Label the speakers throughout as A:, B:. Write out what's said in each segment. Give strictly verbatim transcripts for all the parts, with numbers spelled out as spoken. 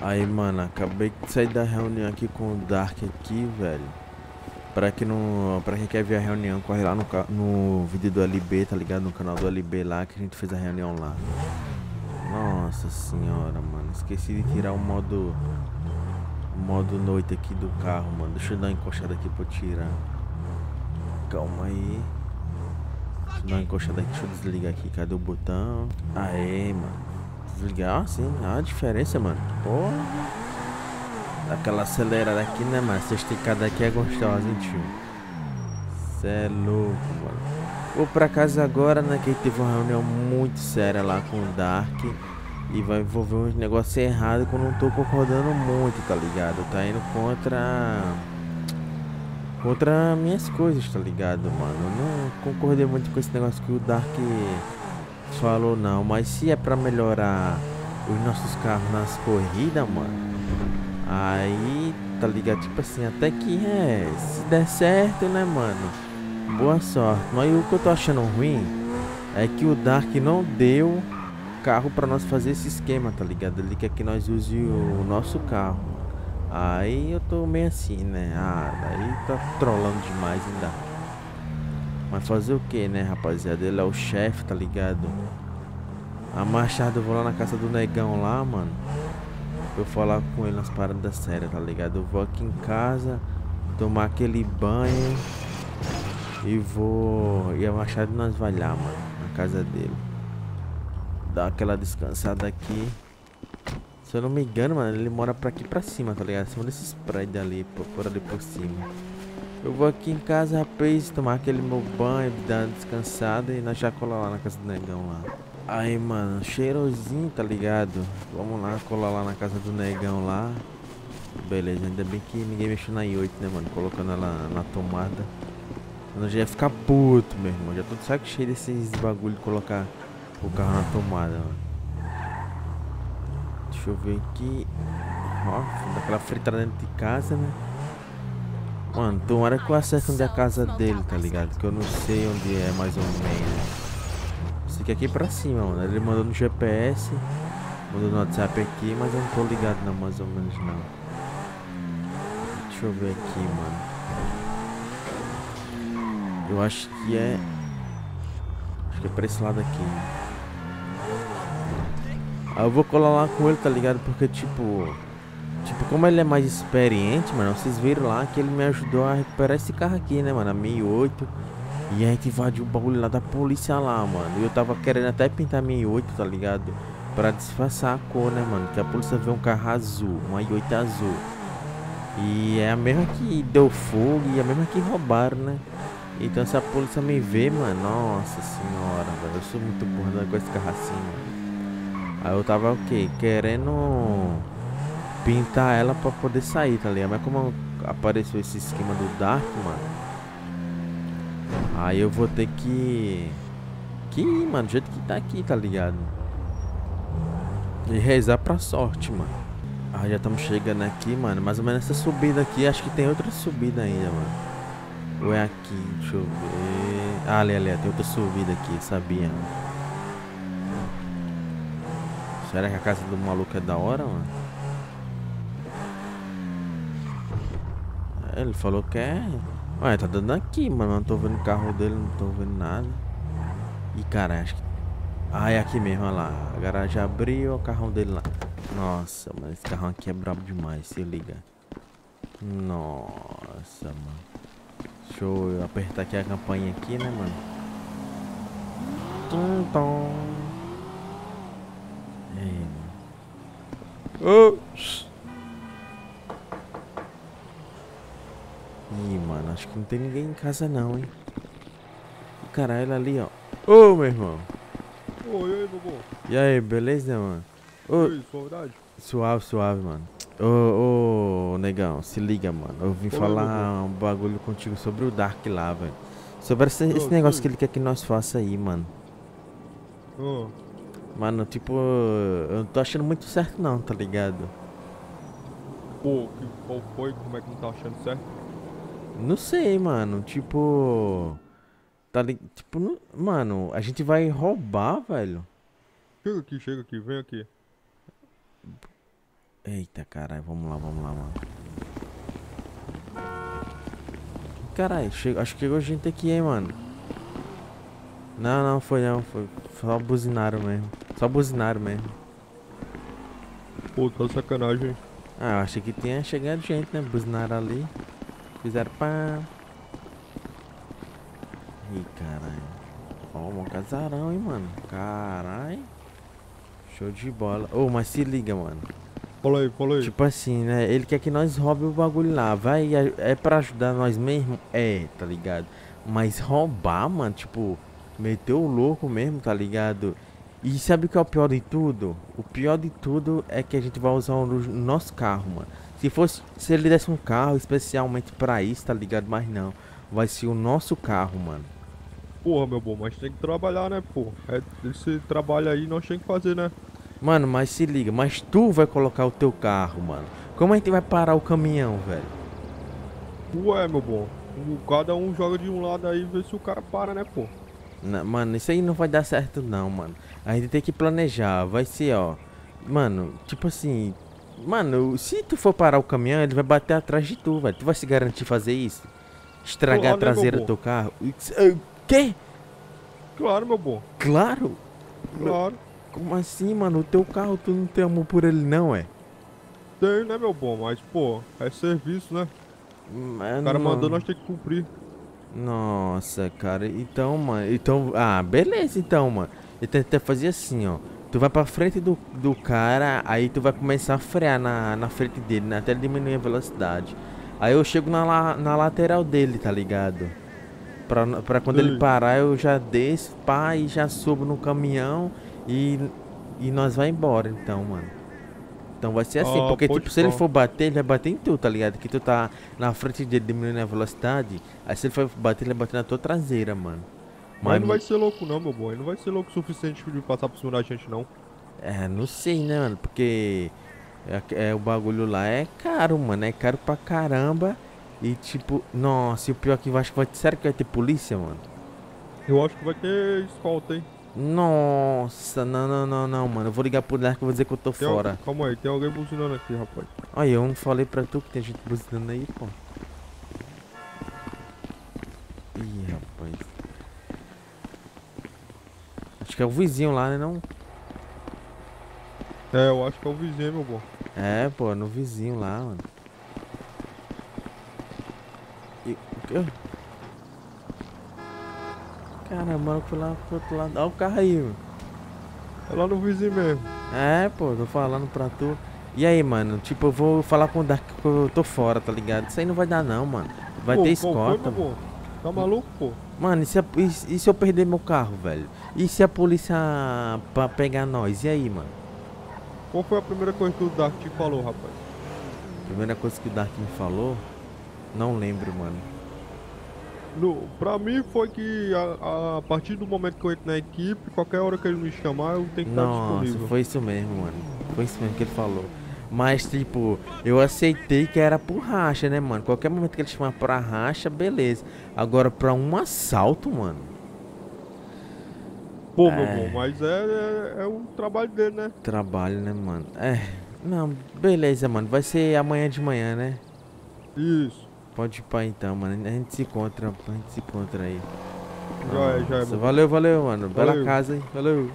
A: Aí, mano, acabei de sair da reunião aqui com o Dark aqui, velho. Pra quem não, pra quem quer ver a reunião, corre lá no, ca- no vídeo do L B, tá ligado? No canal do L B lá, que a gente fez a reunião lá. Nossa senhora, mano. Esqueci de tirar o modo, o modo noite aqui do carro, mano. Deixa eu dar uma encoxada aqui pra eu tirar. Calma aí. Deixa eu dar uma encoxada aqui, deixa eu desligar aqui. Cadê o botão? Aê, mano. Desligar, ah, sim. Ah, a diferença, mano. Porra. Aquela acelerada aqui, né, mano? Essa esticada aqui é gostosa, hein, tio? Cê é louco, mano. Vou pra casa agora, né? Que teve uma reunião muito séria lá com o Dark. E vai envolver uns negócios errados que eu não tô concordando muito, tá ligado? Tá indo contra. Contra minhas coisas, tá ligado, mano? Eu não concordei muito com esse negócio que o Dark falou, não. Mas se é pra melhorar os nossos carros nas corridas, mano. Aí, tá ligado? Tipo assim, até que é. Se der certo, né, mano? Boa sorte. Mas o que eu tô achando ruim é que o Dark não deu carro pra nós fazer esse esquema, tá ligado? Ele quer que nós use o nosso carro. Aí eu tô meio assim, né? Ah, daí tá trolando demais ainda. Mas fazer o que, né, rapaziada? Ele é o chefe, tá ligado? A Machado, eu vou lá na casa do negão lá, mano. Eu falar com ele nas paradas sérias, tá ligado? Eu vou aqui em casa, tomar aquele banho e vou. E a Machado nós vai lá, mano, na casa dele. Dar aquela descansada aqui. Se eu não me engano, mano, ele mora pra aqui pra cima, tá ligado? Acima desses prédios ali, por, por ali por cima. Eu vou aqui em casa, rapaz, tomar aquele meu banho, dar uma descansada e nós já colar lá na casa do negão lá. Aí, mano, cheirosinho, tá ligado? Vamos lá, colar lá na casa do negão lá. Beleza, ainda bem que ninguém mexeu na i oito, né, mano? Colocando ela na tomada. Eu já ia ficar puto, meu irmão. Já tô de saco cheio desses bagulho de colocar o carro na tomada, mano. Deixa eu ver aqui. Ó, daquela fritada dentro de casa, né? Mano, tomara que eu acerte onde é a casa dele, tá ligado? Que eu não sei onde é mais ou menos. Sei que é aqui pra cima, mano. Ele mandou no G P S, mandou no WhatsApp aqui, mas eu não tô ligado não, mais ou menos não. Deixa eu ver aqui, mano. Eu acho que é... Acho que é pra esse lado aqui. Aí eu vou colar lá com ele, tá ligado? Porque, tipo... Tipo, como ele é mais experiente, mano, vocês viram lá que ele me ajudou a recuperar esse carro aqui, né, mano? A mil e oito. E a gente invadiu o bagulho lá da polícia lá, mano. E eu tava querendo até pintar a mil e oito, tá ligado? Pra disfarçar a cor, né, mano? Que a polícia vê um carro azul, uma i oito azul. E é a mesma que deu fogo e é a mesma que roubaram, né? Então se a polícia me vê, mano, nossa senhora, velho. Eu sou muito burro com esse carro assim, mano. Aí eu tava o quê? Querendo pintar ela pra poder sair, tá ligado? Mas como apareceu esse esquema do Dark, mano, aí eu vou ter que... Que ir, mano, do jeito que tá aqui, tá ligado? E rezar pra sorte, mano. Ah, já estamos chegando aqui, mano. Mais ou menos essa subida aqui. Acho que tem outra subida ainda, mano. Ou é aqui? Deixa eu ver. Ah, ali, ali. Tem outra subida aqui, sabia? Será que a casa do maluco é da hora, mano? É, ele falou que é. Ué, tá dando aqui, mano. Não tô vendo o carro dele, não tô vendo nada. Ih, cara, acho que. Ah, é aqui mesmo, olha lá. A garagem abriu, o carrão dele lá. Nossa, mano, esse carrão aqui é brabo demais, se liga. Nossa, mano. Deixa eu apertar aqui a campainha aqui, né, mano? Tum, tom. Ei, mano. Oh. Ih, mano, acho que não tem ninguém em casa não, hein? E caralho, ali, ó. Ô, meu irmão.
B: Oi, e aí, Bobô?
A: E aí, beleza, mano?
B: E
A: Ô,
B: aí, suavidade?
A: suave, suave, mano. Ô, ô, negão, se liga, mano. Eu vim
B: Oi, Bobô.
A: falar um bagulho contigo sobre o Dark lá, velho. Sobre esse, esse
B: Ah,
A: negócio que
B: sei.
A: ele quer que nós faça aí, mano.
B: Ah,
A: Mano, tipo, eu não tô achando muito certo não, tá ligado?
B: pô, que, qual foi? Como é que não tá achando certo?
A: Não sei, mano. Tipo, tá li... Tipo, não- mano, a gente vai roubar, velho.
B: Chega aqui, chega aqui, vem aqui.
A: Eita, caralho, vamos lá, vamos lá, mano. Caralho, chegou, acho que chegou gente aqui, hein, mano. Não, não, foi não, foi só buzinaram mesmo. Só buzinaram mesmo.
B: Pô, tá sacanagem.
A: Ah, eu achei que tinha chegado gente, né? Buzinaram ali. Fizeram pá. Ih, caralho. Ó, um casarão, hein, mano. Caralho. Show de bola. Ô, oh, mas se liga, mano.
B: Fala aí, fala aí.
A: Tipo assim, né? Ele quer que nós roube o bagulho lá. Vai, é, é pra ajudar nós mesmo? É, tá ligado? Mas roubar, mano, tipo, meteu o louco mesmo, tá ligado? E sabe o que é o pior de tudo? O pior de tudo é que a gente vai usar o nosso carro, mano. Se fosse, se ele desse um carro especialmente pra isso, tá ligado? Mas não, vai ser o nosso carro, mano.
B: Porra, meu bom, mas tem que trabalhar, né, pô? É, esse trabalho aí nós tem que fazer, né?
A: Mano, mas se liga, mas tu vai colocar o teu carro, mano. Como a gente vai parar o caminhão, velho?
B: Ué, meu bom. Cada um joga de um lado aí e vê se o cara para, né, pô?
A: Não, mano, isso aí não vai dar certo não, mano. A gente tem que planejar, vai ser, ó. Mano, tipo assim... Mano, se tu for parar o caminhão, ele vai bater atrás de tu, velho. Tu vai se garantir fazer isso? Estragar
B: Claro,
A: a traseira
B: né,
A: do teu carro? O quê?
B: Claro, meu bom.
A: Claro?
B: Claro.
A: Como assim, mano? O teu carro, tu não tem amor por ele não, é?
B: Tem, né, meu bom? Mas, pô, é serviço, né?
A: Mano,
B: O cara mandou, nós tem que cumprir.
A: Nossa, cara, então, mano, então, ah, beleza, então, mano. Eu tentei fazer assim, ó. Tu vai pra frente do, do cara, aí tu vai começar a frear na, na frente dele, né? Até ele diminuir a velocidade. Aí eu chego na, la, na lateral dele, tá ligado? Pra, pra quando
B: Sim.
A: ele parar, eu já desço, pá, e já subo no caminhão e, e nós vai embora, então, mano. Então vai ser assim,
B: Ah,
A: porque
B: pode
A: tipo, se ele
B: pá.
A: for bater, ele vai bater em tu, tá ligado? Que tu tá na frente dele diminuindo a velocidade. Aí se ele for bater, ele vai bater na tua traseira, mano.
B: Mas
A: Mas,
B: não vai ser louco não, meu bom. Ele não vai ser louco o suficiente de passar por cima da gente, não.
A: é, não sei, né, mano? Porque é, é, o bagulho lá é caro, mano. É caro pra caramba. E tipo, nossa, e o pior é que eu acho que vai. Será que vai ter polícia, mano?
B: Eu acho que vai ter escolta, hein?
A: Nossa, não, não, não, não, mano. Eu vou ligar pro Dark que eu vou dizer que eu tô
B: Tem
A: fora.
B: al- Calma aí, tem alguém buzinando aqui, rapaz.
A: Olha, eu não falei pra tu que tem gente buzinando aí, pô. Ih, rapaz. Acho que é o vizinho lá, né, não?
B: É, eu acho que é o vizinho, meu bom.
A: É, pô, no vizinho lá, mano. E, o quê? Caramba, mano, eu fui lá pro outro lado. Olha o carro aí, mano.
B: É lá no vizinho mesmo.
A: É, pô, tô falando pra tu. E aí, mano, tipo, eu vou falar com o Dark que eu tô fora, tá ligado? Isso aí não vai dar não, mano. Vai
B: Pô,
A: ter
B: qual foi,
A: escolta,
B: meu
A: mano.
B: bom? Tá maluco, pô?
A: Mano, e se, a- e se e se eu perder meu carro, velho? E se a polícia pra pegar nós? E aí, mano?
B: Qual foi a primeira coisa que o Dark te falou, rapaz?
A: Primeira coisa que o Dark me falou, não lembro, mano.
B: No, pra mim foi que a, a partir do momento que eu entro na equipe, qualquer hora que ele me chamar, eu tenho que estar
A: Nossa,
B: disponível.
A: foi isso mesmo, mano. Foi isso mesmo que ele falou. Mas, tipo, eu aceitei que era por racha, né, mano? Qualquer momento que ele chamar pra racha, beleza. Agora, pra um assalto, mano.
B: Pô,
A: É.
B: meu bom, mas é, é, é o trabalho dele, né?
A: Trabalho, né, mano? É. Não, beleza, mano. Vai ser amanhã de manhã, né?
B: Isso.
A: Pode ir pra então, mano. A gente se encontra. A gente se encontra aí.
B: Já é, já é,
A: Nossa,
B: meu bom.
A: valeu, valeu, mano. Bela
B: Valeu.
A: casa, hein? Valeu.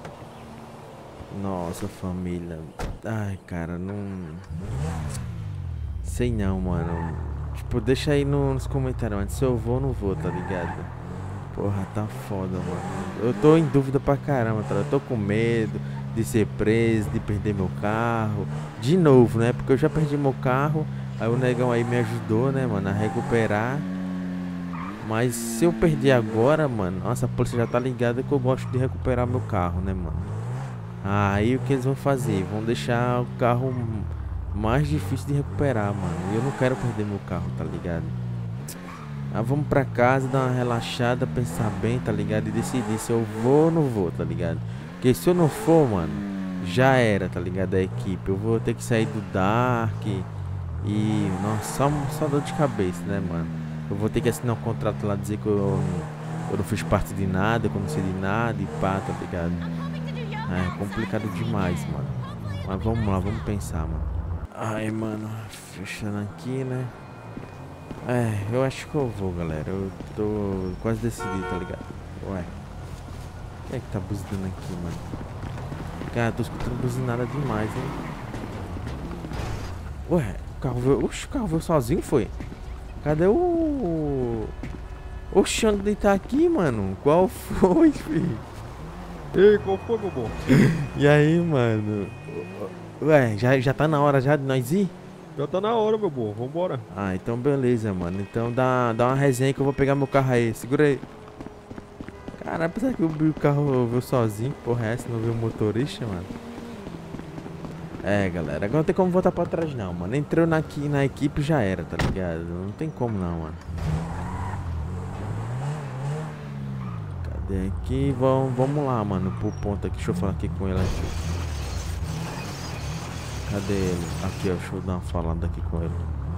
A: Nossa, família. Ai, cara, não. Sei não, mano. Tipo, deixa aí no- nos comentários, mano. Se eu vou ou não vou, tá ligado? Porra, tá foda, mano. Eu tô em dúvida pra caramba, tá? Eu tô com medo de ser preso, de perder meu carro. De novo, né? Porque eu já perdi meu carro. Aí o negão aí me ajudou, né, mano, a recuperar. Mas se eu perder agora, mano, nossa, a polícia já tá ligada que eu gosto de recuperar meu carro, né, mano? Aí o que eles vão fazer? Vão deixar o carro mais difícil de recuperar, mano. E eu não quero perder meu carro, tá ligado? Ah, vamos pra casa, dar uma relaxada, pensar bem, tá ligado? E decidir se eu vou ou não vou, tá ligado? Porque se eu não for, mano, já era, tá ligado? A equipe. Eu vou ter que sair do Dark. E, nossa, só, só dor de cabeça, né, mano? Eu vou ter que assinar um contrato lá, dizer que eu, não- eu não fiz parte de nada, que eu não sei de nada e pá, tá ligado? É complicado demais, mano. Mas vamos lá, vamos pensar, mano. Ai, mano, fechando aqui, né? É, eu acho que eu vou, galera. Eu tô quase decidido, tá ligado? Ué. Quem é que tá buzinando aqui, mano? Cara, tô escutando buzinada demais, hein? Ué, o carro veio... Oxe, o carro veio sozinho, foi? Cadê o... Oxe, onde ele tá aqui, mano? Qual foi, filho?
B: Ei, qual foi, meu bom?
A: E aí, mano? Ué, já, já tá na hora já de nós ir?
B: Já tá na hora, meu bom. Vambora.
A: Ah, então beleza, mano. Então dá, dá uma resenha que eu vou pegar meu carro aí. Segura aí. Cara, apesar que o carro veio sozinho, porra é essa? Não viu o motorista, mano? É, galera. Agora não tem como voltar pra trás, não, mano. Entrou na, na equipe já era, tá ligado? Não tem como, não, mano. Cadê aqui? Vamos, vamos lá, mano. Pro ponto aqui. Deixa eu falar aqui com ele aqui. Cadê ele? Aqui, ó. Deixa eu dar uma falada aqui com ele.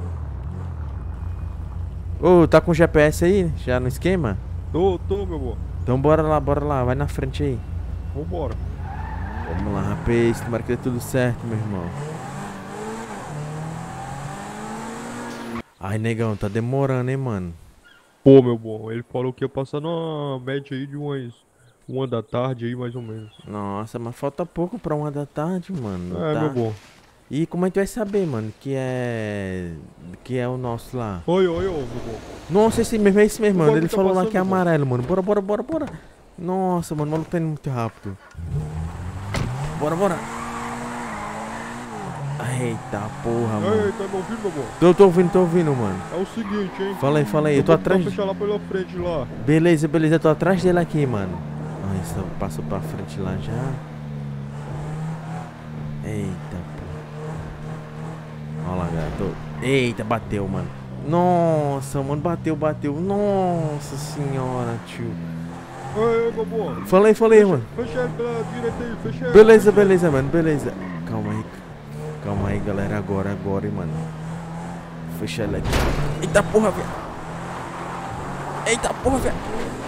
A: Ô, tá com o G P S aí? Já no esquema?
B: Tô, tô, meu bom.
A: Então bora lá, bora lá. Vai na frente aí.
B: Vambora.
A: Vamos lá, rapaz. Tomara que dê tudo certo, meu irmão. Ai, negão, tá demorando, hein, mano.
B: Pô, meu bom. Ele falou que ia passar numa média aí de umas... Uma da tarde aí, mais ou menos.
A: Nossa, mas falta pouco pra uma da tarde, mano.
B: É,
A: Tá?
B: meu bom.
A: E como é que tu vai saber, mano, que é... Que é o nosso lá?
B: Oi, oi, oi, meu bom.
A: Nossa, esse mesmo, é esse mesmo, mano.
B: O
A: Ele
B: bagulho tá
A: falou lá
B: passando,
A: que é
B: mano.
A: amarelo, mano. Bora, bora, bora, bora. Nossa, mano, o maluco tá indo muito rápido. Bora, bora. Eita porra,
B: Ei,
A: mano.
B: tá me ouvindo, meu bom?
A: Tô, tô ouvindo, tô ouvindo, mano.
B: É o seguinte, hein?
A: Fala aí, fala aí. Eu tô
B: vou tentar
A: atrás...
B: fechar lá pela frente lá.
A: Beleza, beleza. Eu tô atrás dele aqui, mano. Ah, isso passou pra frente lá já. Eita, pô. Olha lá, galera. Tô... Eita, bateu, mano. Nossa, mano, bateu, bateu. Nossa senhora, tio.
B: Ei, meu bom.
A: Falei, falei, mano.
B: Fecha ele pela direita aí, fecha ele.
A: Beleza,
B: fecha ele.
A: beleza, mano, beleza. Calma aí. Calma aí, galera. Agora, agora, hein, mano. Fecha ele aqui. Eita porra, velho. Eita porra, velho.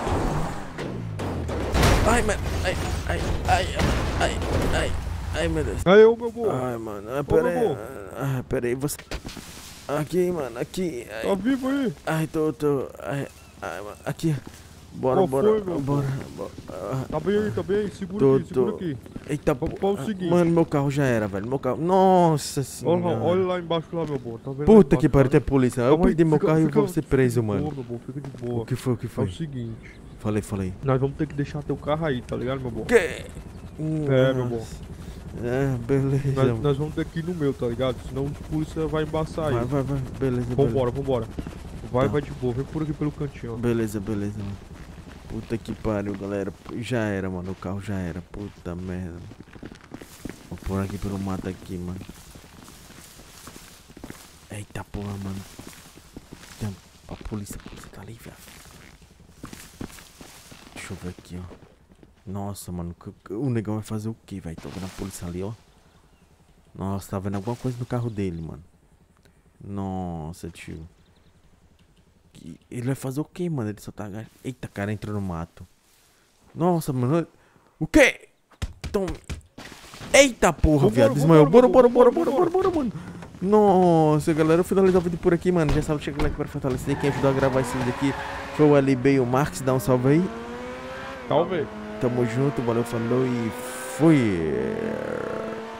A: Ai, mano. Ai, ai, ai, ai, ai. Ai, meu Deus.
B: Aí, ô, meu bom.
A: Ai, mano. Ah,
B: Ô,
A: pera
B: meu
A: aí.
B: bom.
A: Ah, pera aí. Você... Aqui, mano. Aqui. Ai,
B: Tá vivo aí?
A: ai tô, tô. Ai, ai, mano. Aqui. Bora,
B: Qual
A: bora.
B: foi, meu
A: bora. bora. Ah,
B: Tá bem aí, tá bem aí. Segura
A: Tô,
B: aqui, segura
A: tô.
B: aqui.
A: Eita
B: Vamos
A: porra.
B: para o seguinte.
A: Mano, meu carro já era, velho. Meu carro. Nossa
B: Olha,
A: senhora.
B: lá, olha lá embaixo lá, meu bom. Tá vendo lá
A: Puta
B: embaixo,
A: que pariu,
B: tá
A: tem polícia. Eu
B: Calma aí,
A: perdi meu
B: fica-
A: carro e
B: fica-
A: vou ser preso,
B: fica de
A: mano.
B: boa, meu bom, fica de boa.
A: O que foi, o que
B: É
A: foi?
B: o seguinte.
A: Falei, falei.
B: Nós vamos ter que deixar teu carro aí, tá ligado, meu bom?
A: Que?
B: É, meu bom.
A: É, beleza.
B: Nós, nós vamos ter que ir no meu, tá ligado? Senão a polícia vai embaçar aí.
A: Vai, vai, vai. Beleza, beleza.
B: Vambora, vambora. Vai,
A: Tá.
B: vai de boa. Vem por aqui pelo cantinho, ó.
A: Beleza, beleza, mano. Puta que pariu, galera. Já era, mano. O carro já era. Puta merda. Vou pôr aqui pelo mato aqui, mano. Eita porra, mano. Tem a polícia, a polícia tá ali, velho. Deixa eu ver aqui, ó. Nossa, mano. O negão vai fazer o que, velho? Tô vendo a polícia ali, ó. Nossa, tá vendo alguma coisa no carro dele, mano. Nossa, tio. Que- Ele vai fazer o que, mano? Ele só tá... aga- Eita, cara, entrou no mato. Nossa, mano. O quê? Então... Eita porra,
B: Vambora,
A: viado. Desmaiou.
B: vambora,
A: Bora, bora,
B: vambora,
A: bora, bora, bora, mano. Nossa, galera. Eu finalizar o vídeo por aqui, mano. Já sabe, chega o like para fortalecer. Quem ajudou a gravar esse vídeo aqui foi o L B e o Marx. Dá um salve aí.
B: Talvez.
A: Tamo junto. Valeu, falou e fui.